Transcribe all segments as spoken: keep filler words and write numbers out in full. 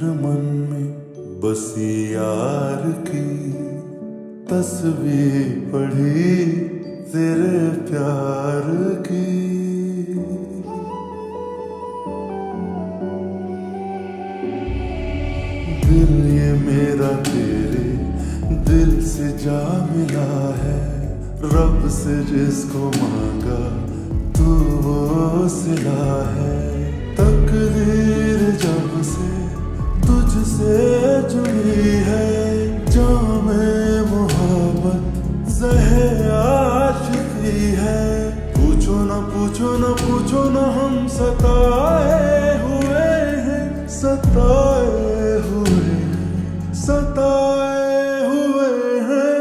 तस्वीर मन में बसी यार की, तस्वीर पढ़ी तेरे प्यार की। दिल ये मेरा तेरे दिल से जा मिला है, रब से जिसको मांगा तू वो सिला है। तकदीर जब से तुझसे जुड़ी है, जामे मोहब्बत ज़हे आशिकी है। पूछो ना पूछो ना पूछो ना हम सताए हुए हैं, सताए हुए हैं, सताए हुए हैं।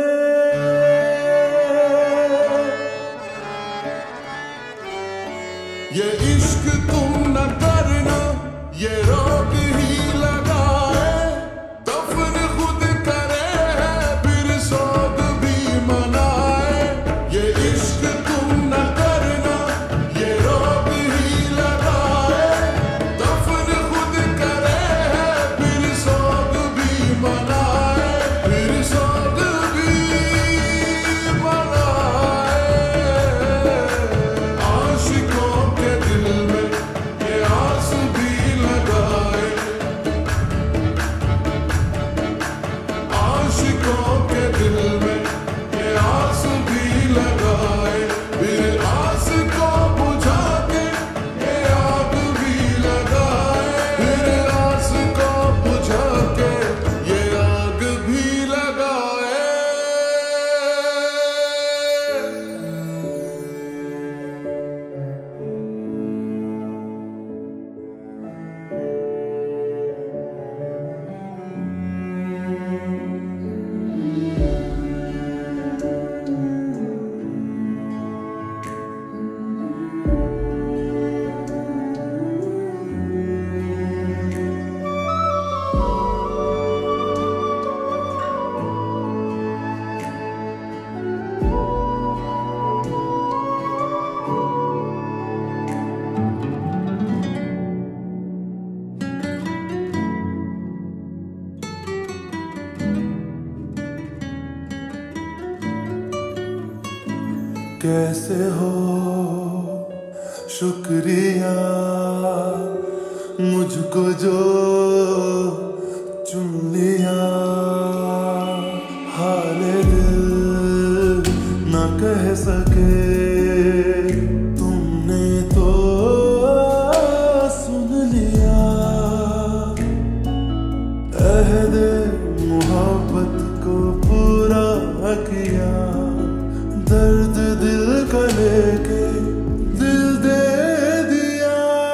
ये इश्क तुम न करना, ये रोग ही लगाए। दफन खुद करे है फिर सोग भी मनाए। ये इश्क तुम न करना, ये रोग ही लगाए। दफन खुद करे है फिर सोग भी मनाए, फिर सोग भी मनाए। आशिकों के दिल में ये आस भी लगाए। आशिकों के दिल में ये आस भी लगाए। फिर आस को बुझा के ये आग भी लगाए। फिर आस को बुझा के ये आग भी लगाए। कैसे हो शुक्रिया मुझको जो चुन लिया। हाले दिल न कह सके तुमने तो सुन लिया। अहदे मोहब्बत को पूरा किया, दर्द दिल का लेके दिल दे दिया।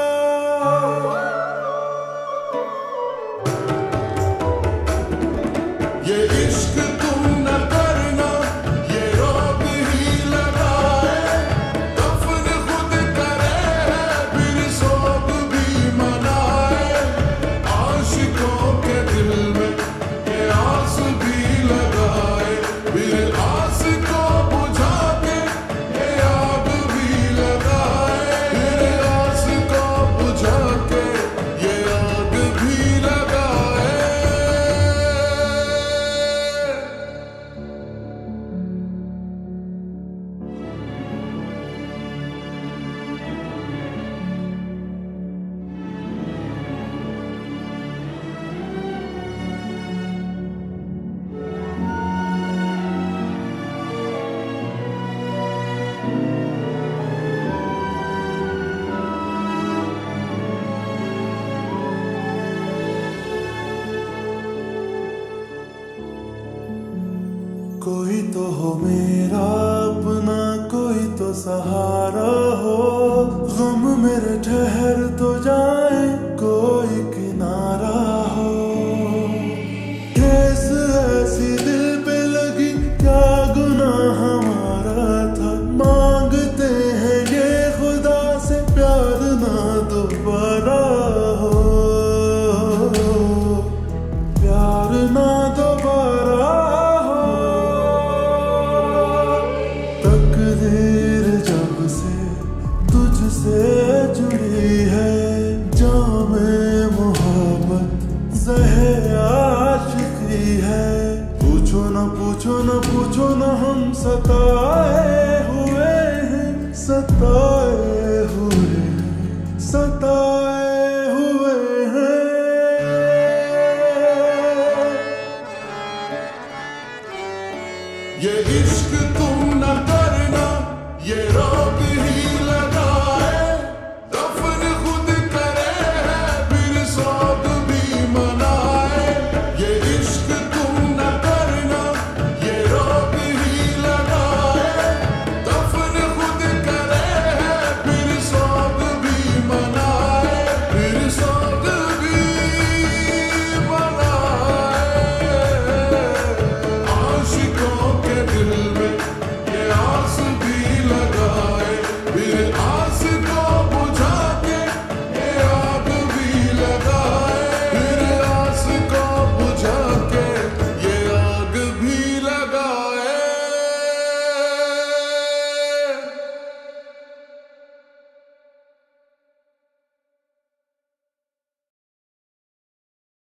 ये इश्क तुम न करना, ये रोग ही लगाए। दफन खुद करे है फिर सोग भी मनाए। आशिकों के दिल में ये आस भी लगाए। फिर आस को बुझा के ये आग भी लगाए। फिर आस को बुझा के ये आग भी लगाए। कोई तो हो मेरा अपना, कोई तो सहारा हो। गम मेरे ठहर तो जाए, कोई किनारा हो। ठेस ऐसी दिल पे लगी, क्या गुनाह हमारा था। मांगते हैं ये खुदा से प्यार ना दोबारा हो, प्यार ना दोबारा हो। तकदीर जब से तुझसे जुड़ी है, न पूछो न हम सताए हुए हैं, सताए हुए हैं, सताए हुए हैं। ये इश्क तुम न करना, ये रोग ही